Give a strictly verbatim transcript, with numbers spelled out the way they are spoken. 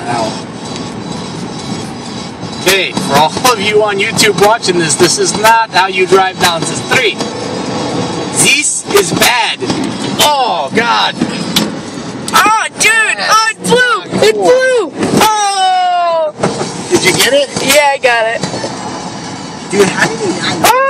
now. Okay, for all of you on YouTube watching this, this is not how you drive down the street. This is bad. Oh, God. Oh, dude! Oh, it flew! It flew! Oh! Did you get it? Yeah, I got it. Dude, how did you not? Oh!